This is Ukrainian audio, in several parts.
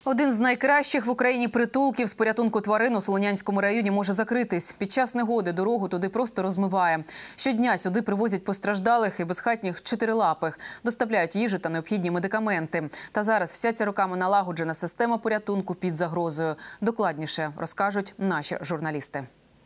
Один з найкращих в Україні притулків з порятунку тварин у Солонянському районі може закритись. Під час негоди дорогу туди просто розмиває. Щодня сюди привозять постраждалих і безхатніх чотирилапих, доставляють їжу та необхідні медикаменти. Та зараз вся ця роками налагоджена система порятунку під загрозою. Докладніше розкажуть наші журналісти.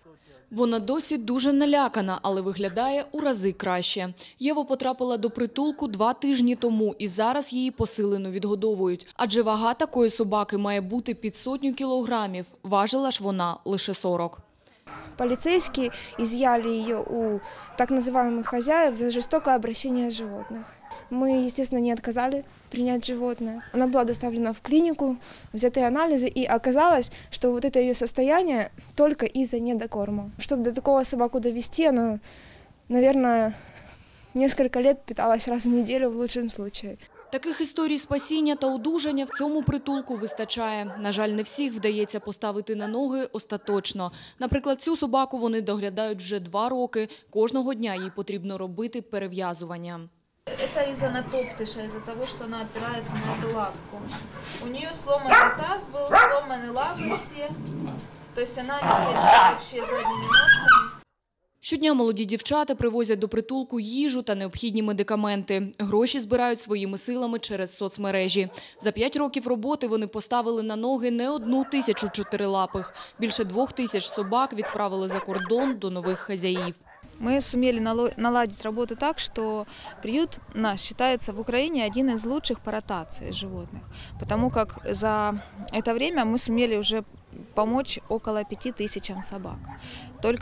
Вона досі дуже налякана, але виглядає у рази краще. Єва потрапила до притулку 2 тижні тому і зараз її посилено відгодовують. Адже вага такої собаки має бути під 100 кілограмів. Важила ж вона лише 40. Полицейские изъяли ее у так называемых хозяев за жестокое обращение с животных. Мы, естественно, не отказали принять животное. Она была доставлена в клинику, взяты анализы, и оказалось, что вот это ее состояние только из-за недокорма. Чтобы до такого собаку довести, она, наверное, несколько лет питалась раз в неделю в лучшем случае. Таких історій спасіння та одужання в цьому притулку вистачає. На жаль, не всіх вдається поставити на ноги остаточно. Наприклад, цю собаку вони доглядають вже 2 роки. Кожного дня їй потрібно робити перев'язування. Это из анатоптыша, из-за того, что она опирается на эту лапку. У нее сломанный таз был, сломаны лапы все. То есть она не ходила вообще задними ножками. Щодня молоді дівчата привозять до притулку їжу та необхідні медикаменти. Гроші збирають своїми силами через соцмережі. За 5 років роботи вони поставили на ноги не 1000 чотирилапих. Більше 2000 собак відправили за кордон до нових хазяїв. Мы сумели наладить работу так, что приют наш считается в Украине один из лучших по ротации животных. Потому как за это время мы сумели уже помочь около 5000 собак. Только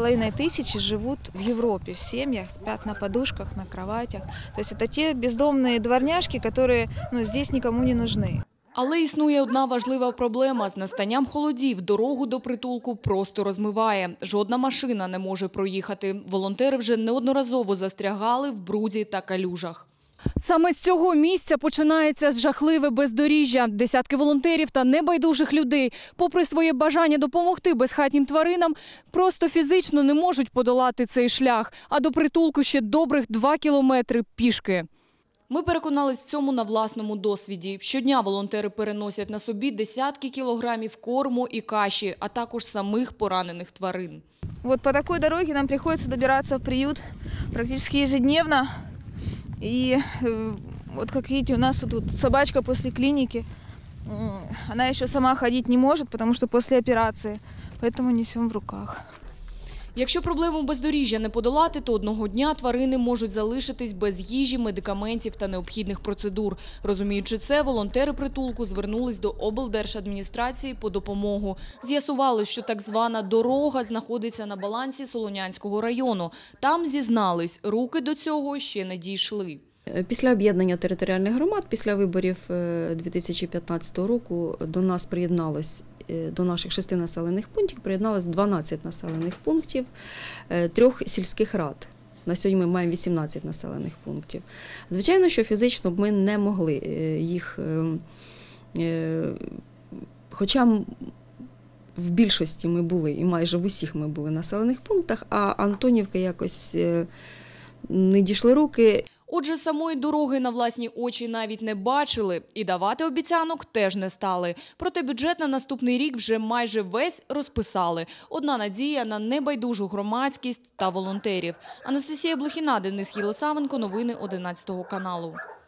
2500 живут в Европе, в семьях, спят на подушках, на кроватях. То есть это те бездомные дворняжки, которые здесь никому не нужны. Але існує одна важлива проблема. З настанням холодів дорогу до притулку просто розмиває. Жодна машина не може проїхати. Волонтери вже неодноразово застрягали в бруді та калюжах. Саме з цього місця починається жахливе бездоріжжя. Десятки волонтерів та небайдужих людей, попри своє бажання допомогти безхатнім тваринам, просто фізично не можуть подолати цей шлях. А до притулку ще добрих 2 кілометри пішки. Ми переконались в цьому на власному досвіді. Щодня волонтери переносять на собі десятки кілограмів корму і каші, а також самих поранених тварин. Вот по такой дороге нам приходится добираться в приют практически ежедневно. И вот как видите, у нас тут собачка после клиники. Она еще сама ходить не может, потому что после операции, поэтому несем в руках. Якщо проблему бездоріжжя не подолати, то одного дня тварини можуть залишитись без їжі, медикаментів та необхідних процедур. Розуміючи це, волонтери притулку звернулись до облдержадміністрації по допомогу. З'ясували, що так звана дорога знаходиться на балансі Солонянського району. Там, зізнались, руки до цього ще не дійшли. Після об'єднання територіальних громад, після виборів 2015 року до нас приєдналось, до наших 6 населених пунктів приєдналось 12 населених пунктів, 3 сільських рад. На сьогодні ми маємо 18 населених пунктів. Звичайно, що фізично ми не могли їх, хоча в більшості ми були, і майже в усіх ми були населених пунктах, а Антонівки якось не дійшли руки. Отже, самої дороги на власні очі навіть не бачили і давати обіцянок теж не стали. Проте бюджет на наступний рік вже майже весь розписали. Одна надія на небайдужу громадськість та волонтерів. Анастасія Блохіна, Денис Єлисавенко, новини 11 каналу.